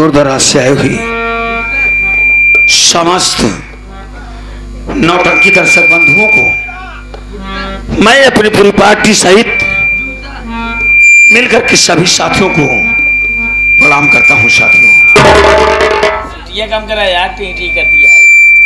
दूर दराज से आई हुई समस्त नौटंकी दर्शक बंधुओं को मैं अपनी पूरी पार्टी सहित मिलकर के सभी साथियों को प्रणाम करता हूं। साथियों ये काम करा यार, टी करती है।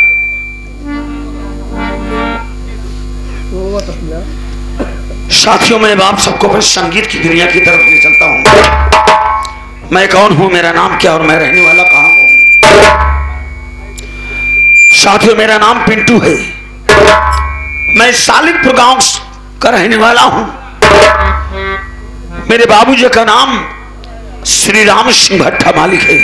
साथियों मैं आप सबको अपने संगीत की दुनिया की तरफ ले चलता हूं। मैं कौन हूं, मेरा नाम क्या और मैं रहने वाला कहां हूं। साथियों मेरा नाम पिंटू है। मैं सालिकपुर गांव का रहने वाला हूं। मेरे बाबूजी का नाम श्री राम सिंह भट्टा मालिक है।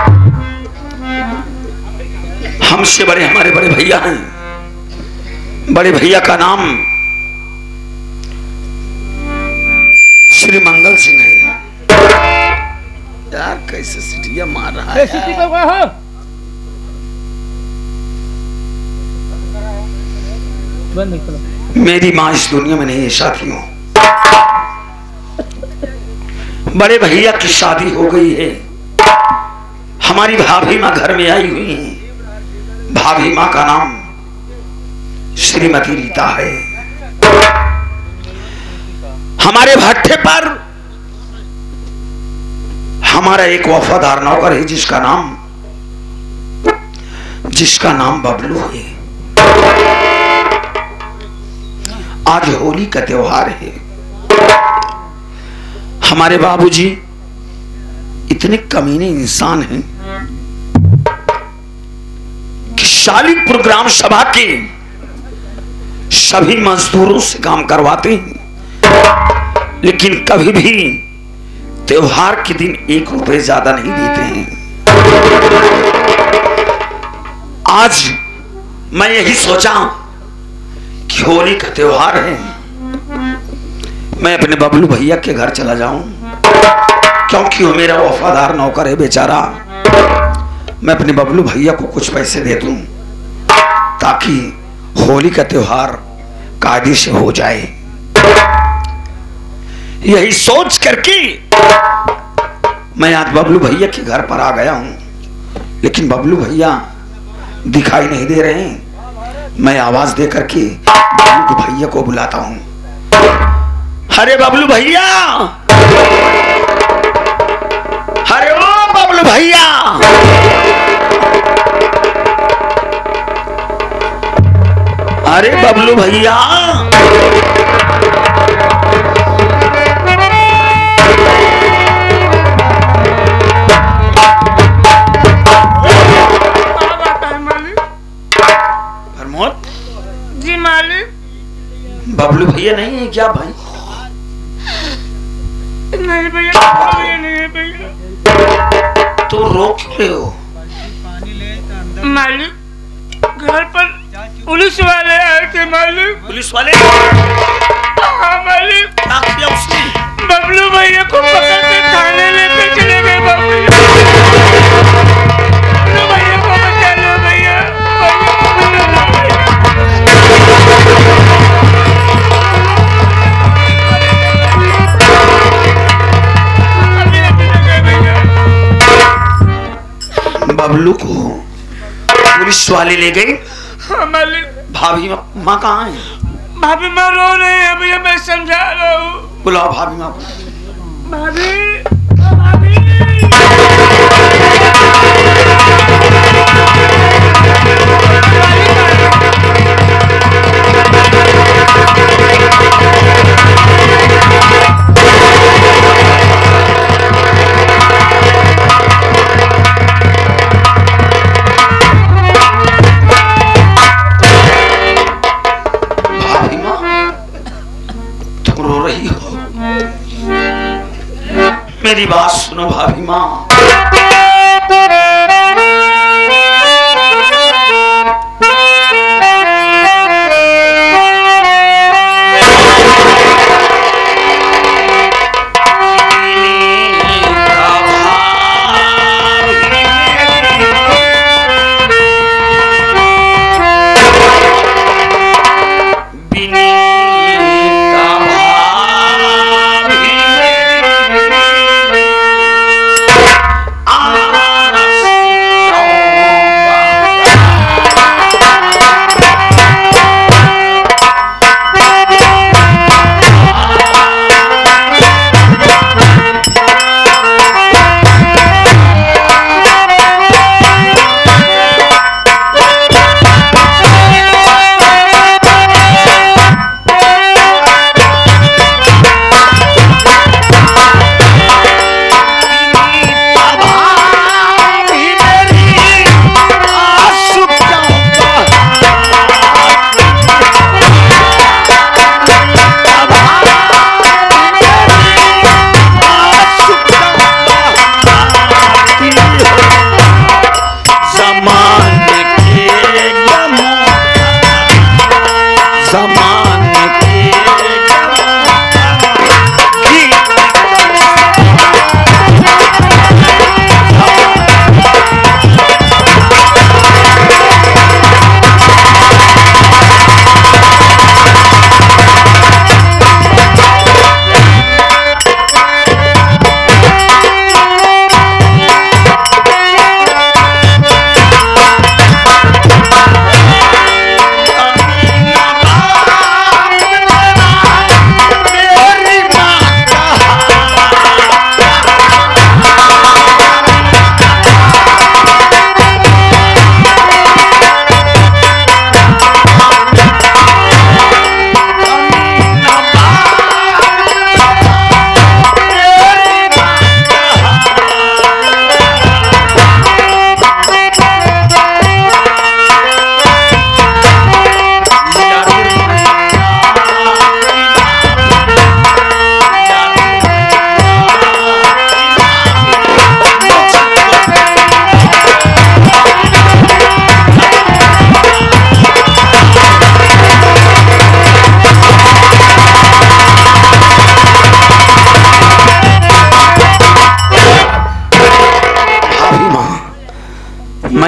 हमसे बड़े हमारे बड़े भैया हैं। बड़े भैया का नाम श्री मंगल सिंह है। यार कैसे सिटिया मार रहा है। मेरी माँ इस दुनिया में नहीं है। साथियों बड़े भैया की शादी हो गई है। हमारी भाभी माँ घर में आई हुई है। भाभी माँ का नाम श्रीमती रीता है। हमारे भट्टे पर हमारा एक वफादार नौकर है जिसका नाम बबलू है। आज होली का त्योहार है। हमारे बाबूजी इतने कमीने इंसान हैं कि सालिकपुर ग्राम सभा के सभी मजदूरों से काम करवाते हैं, लेकिन कभी भी त्योहार के दिन 1 रुपए ज्यादा नहीं देते हैं। आज मैं यही सोचा कि होली का त्योहार है, मैं अपने बबलू भैया के घर चला जाऊं, क्योंकि वो मेरा वफादार नौकर है बेचारा। मैं अपने बबलू भैया को कुछ पैसे दे दूं ताकि होली का त्योहार कायदे से हो जाए। यही सोच करके मैं आज बबलू भैया के घर पर आ गया हूं, लेकिन बबलू भैया दिखाई नहीं दे रहे हैं। मैं आवाज दे करके बबलू भैया को बुलाता हूं। अरे बबलू भैया, अरे ओ बबलू भैया, अरे बबलू भैया, प्रमोद जी मालिक। बबलू भैया नहीं है क्या भाई? नहीं भैया, नहीं है भैया। तो रो क्यों रहे हो? मालिक घर पर पुलिस वाले आए थे मालिक। पुलिस वाले? हाँ मालिक। क्या किया उसने? बबलू भैया को पकड़ के थाने लेके चले गए। बबलू भैया को बचा लो भैया। बबलू को पुलिस वाले ले गए? हाँ मालिक। भाभी माँ कहाँ है? भाभी माँ रो रही है भैया, मैं समझा रहा हूँ। बुलाओ भाभी माँ को। भाभी, भाभी। मेरी बात सुनो भाभी माँ।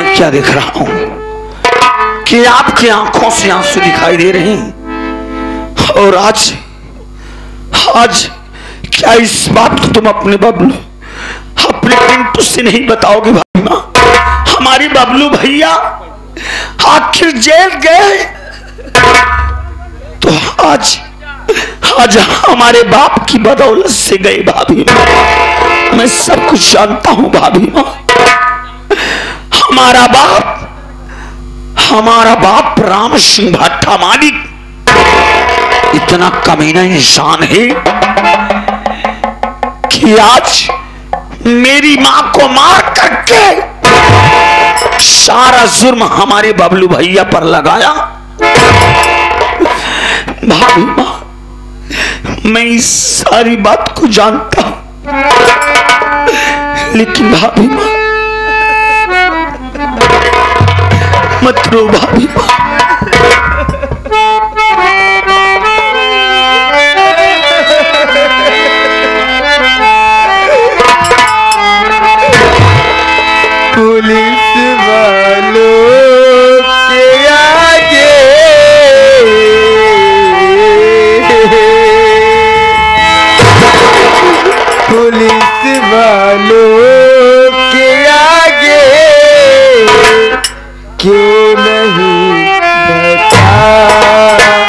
क्या देख रहा हूं कि आपकी आंखों से आंसू दिखाई दे रहे हैं। और आज क्या इस बात को तुम अपने बबलू, अपने पिंटू से नहीं बताओगे भाई मां? हमारी बबलू भैया आखिर जेल गए तो आज हमारे बाप की बदौलत से गए भाभी मां। मैं सब कुछ जानता हूं भाभी मां। हमारा बाप राम सिंह भट्टा मालिक इतना कमीना इंसान है कि आज मेरी मां को मार करके सारा जुर्म हमारे बबलू भैया पर लगाया। भाभी मां, मैं इस सारी बात को जानता हूं, लेकिन भाभी मां मत रो भाभी मां। पुलिस वालों के आगे पुलिस वालों के आगे क्यों नहीं बता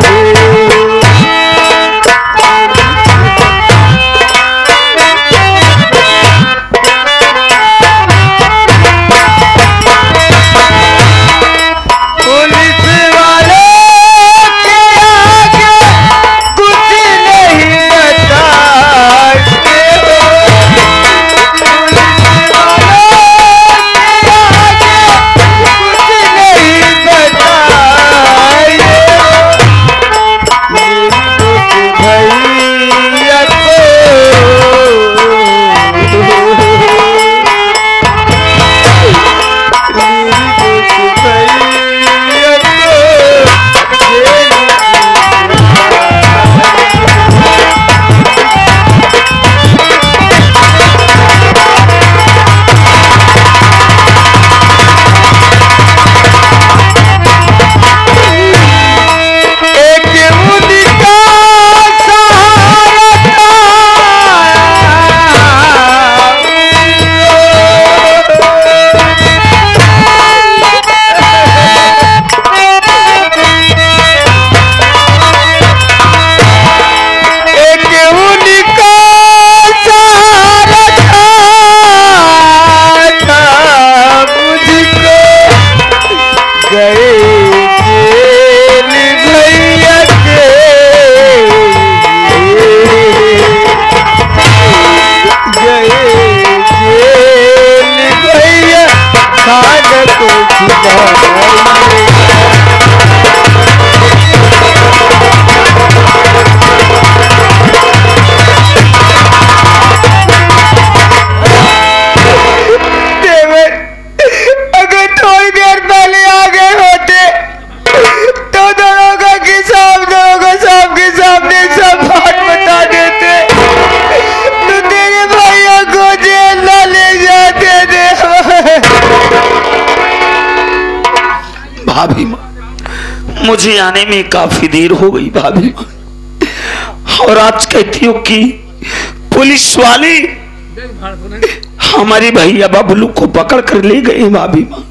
भाभी मां, मुझे आने में काफी देर हो गई भाभी मां। और आज कहती हो कि पुलिस वाले हमारे भैया बबलू को पकड़ कर ले गए भाभी मां।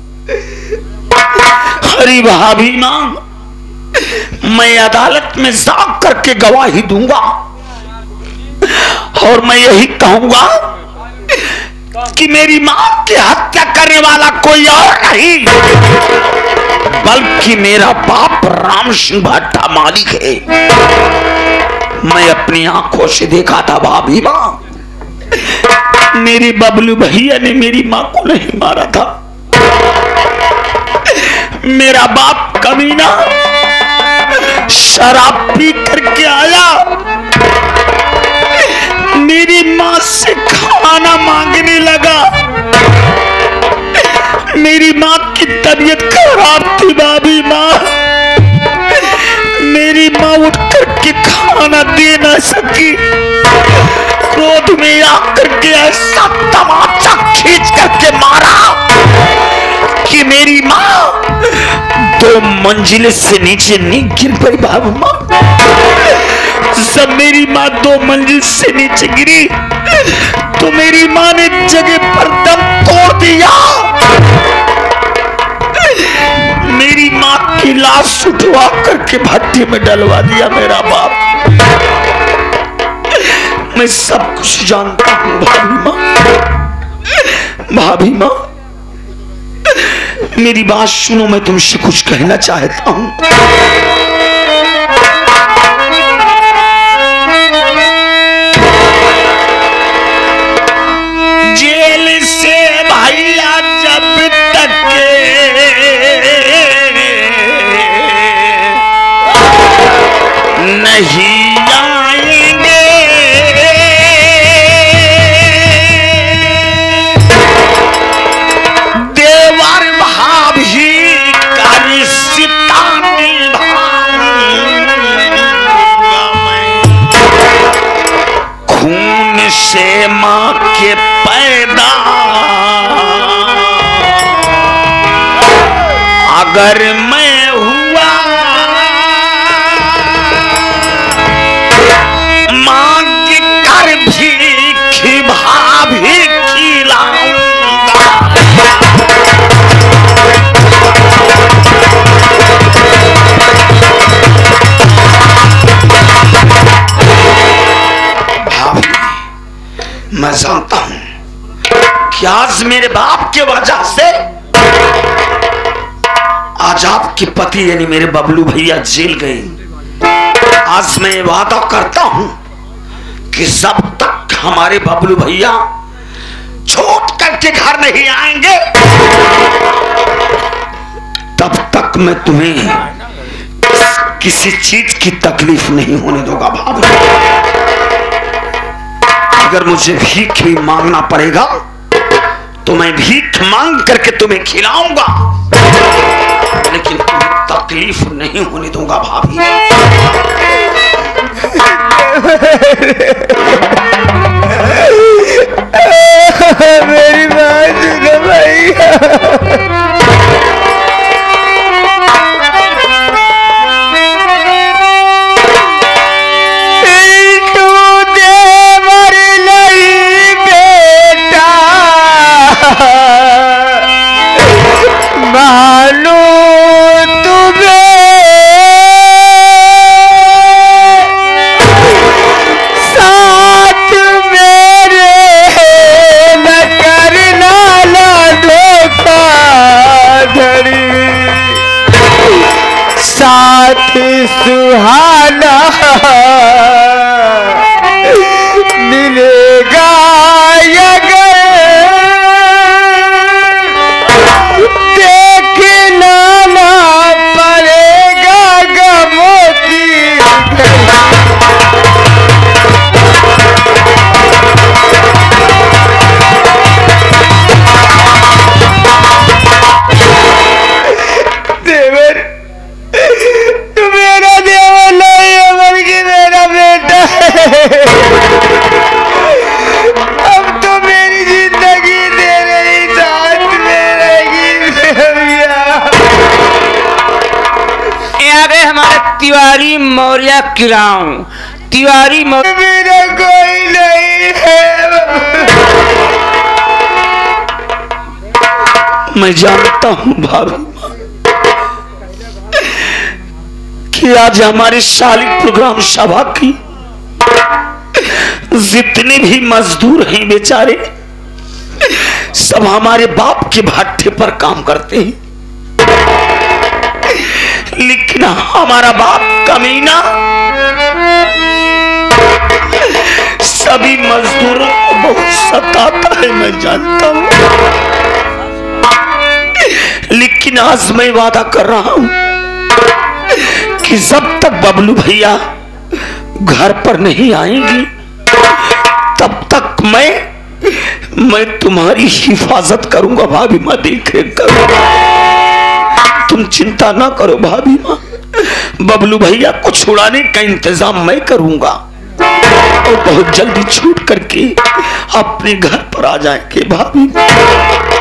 अरे भाभी मां, मैं अदालत में जाग करके गवाही दूंगा और मैं यही कहूंगा कि मेरी मां की हत्या करने वाला कोई और नहीं बल्कि मेरा बाप राम सिंह भट्टा मालिक है। मैं अपनी आंखों से देखा था भाभी मां, मेरे बबलू भैया ने मेरी मां को नहीं मारा था। मेरा बाप कमीना शराब पी करके आया, मेरी मां से खाना मांगने लगा। मेरी मां की तबीयत खराब थी भाभी मां, मेरी मां उठ करके खाना दे ना सकी। क्रोध में आकर के ऐसा तमाचा खींच करके मारा मंजिल से नीचे नहीं गिर पाई भाभी माँ। जब मेरी माँ 2 मंजिल से नीचे गिरी तो मेरी माँ ने जगह पर दम तोड़ दिया। मेरी माँ की लाश उठवा करके भट्टी में डलवा दिया मेरा बाप। मैं सब कुछ जानता हूं भाभी माँ। भाभी माँ मेरी बात सुनो, मैं तुमसे कुछ कहना चाहता हूं। जेल से भैया जब तक नहीं आएंगे, देवर भाभी का रिश्ता निभाऊंगा मैं। खून से माँ के पैदा अगर मैं हुआ, मांग कर भीख भाभी खिलाऊंगा। भाभी मैं जानता हूं कि आज मेरे बाप के वजह से आज आपके पति यानी मेरे बबलू भैया जेल गए। आज मैं वादा करता हूं कि जब तक हमारे बबलू भैया छोड़ करके घर नहीं आएंगे तब तक मैं तुम्हें किसी चीज की तकलीफ नहीं होने दूंगा भाभी। अगर मुझे भीख भी मांगना पड़ेगा तो मैं भीख मांग करके तुम्हें खिलाऊंगा, लेकिन तुम्हें तकलीफ नहीं होने दूंगा भाभी। मेरी बात सुनो भैया। सुहाना मिलेगा देखना ना पड़ेगा गमों की। देवर मेरा देवर नहीं है बल्कि मेरा बेटा है। अब तो मेरी जिंदगी तेरे ही साथ में रहेगी भैया। यहाँ पे हमारे तिवारी मौर्य किराऊ तिवारी मेरा कोई नहीं है। मैं जानता हूं भाभी कि आज हमारे शालिक प्रोग्राम सभा की जितने भी मजदूर हैं बेचारे सब हमारे बाप के भट्ठे पर काम करते हैं, लेकिन हमारा बाप कमीना सभी मजदूरों को बहुत सताता है। मैं जानता हूं, लेकिन आज मैं वादा कर रहा हूं कि जब तक बबलू भैया घर पर नहीं आएंगी तब तक मैं तुम्हारी हिफाजत करूंगा भाभी माँ। देखे करूंगा, तुम चिंता ना करो भाभी माँ। बबलू भैया को छुड़ाने का इंतजाम मैं करूंगा और बहुत जल्दी छूट करके अपने घर पर आ जाएंगे भाभी।